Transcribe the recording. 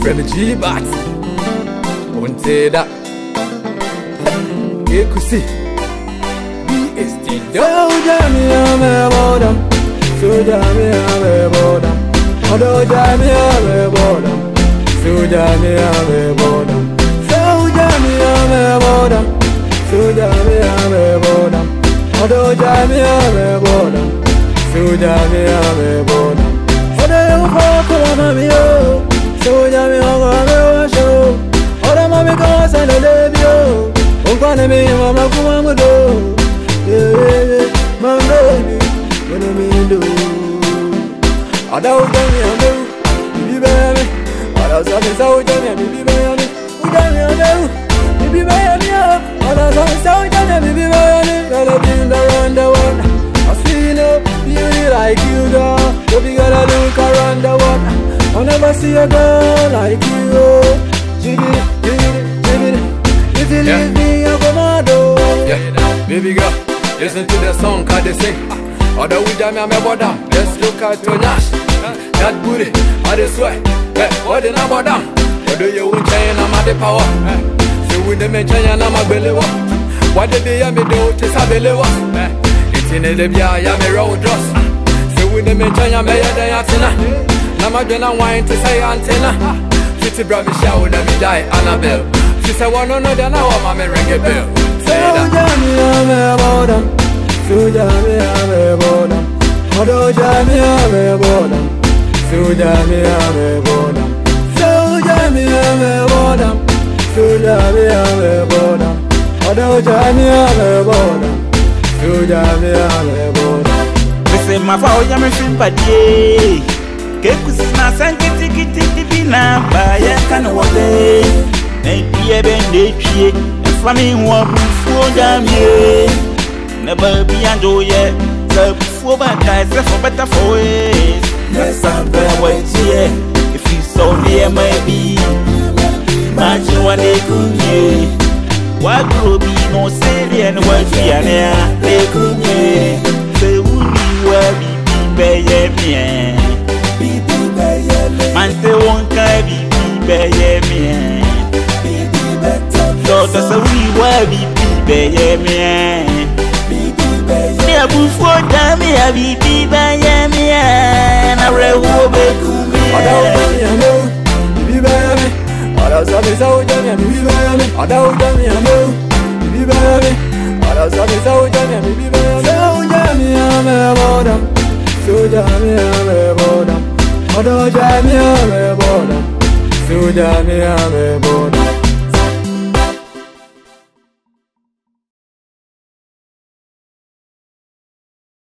G Bat. Won't say that. Ekusi. BST. So jammy I'm a border. So jammy I'm a border. Although jammy I'm a border. So jammy I'm a border. So jammy I'm a border. So jammy I'm a border. Although jammy I'm a border. So jammy I'm a border. Although you fuck on me, oh. So jammy I'm a show. Although mommy goes and I love you. Oh, gonna be mama come do. Yeah, my baby, what do me do? I don't jammy I'm a baby. I don't say so jammy baby. Who jammy I'm a baby baby. I don't say so jammy baby baby. Gotta be around the world. I see no beauty like you, girl. Baby, gotta look around the world. I'll never see a girl like you. Jiggy, jiggy, if you leave me, I'll go mad. Yeah, baby girl, listen to the song, cause they say although we jam, I'm a bottom. Let's look at your Nash. That booty, I just swear. What in a bottom? What do you want, China? I'm at the power. So with the men, China, I'm a belly. What did they have me do to Sabele? It's in the Bia, I'm a road dross. So with the men, China, I'm a Yatina. I'm a gonna wine to say antenna. Pretty brother, shower, never die, Annabelle. She said, one no, then I want my ring a bell. So jammy, I'm a border. So jammy, I'm a border. Although jammy, I'm a border. So jammy, I'm a border. So jammy, I'm a border. So jammy, I'm a border. Although jammy, I'm a border. So jammy, I'm a border. Listen, my father, I'm a film, but yeah. Ekusi na sankiti kiti bina ba ya kana wode na bia be ndetwie efami wo bufuo jamie na ba bia ndoye sa bufuo ba kai se for better for it yes I'm here if you so near maybe imagine what they kunye what grow be no say and what we are there they kunye say we where be me Mante wonka bibi beye me bibi better so that's a we were bibi beye me bibi beye me abufo da me bibi beye me na rewo be kumi adawo bibi beye me adawo sabe so jani bibi beye me adawo jani bibi beye me adawo sabe so jani bibi beye me so jani ame boda so jani ame boda Although jammy, I'm a border. So jammy, I'm a border.